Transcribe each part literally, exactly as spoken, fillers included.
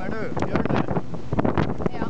kommer du, Bjørne? Ja.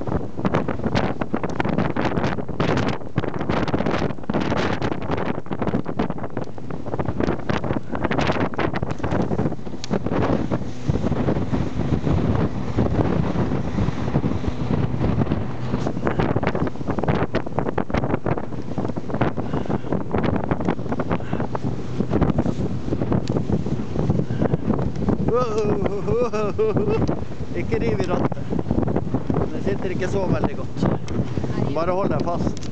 Ikke riv i rattet. Det sitter ikke så veldig godt. Bare hold deg fast.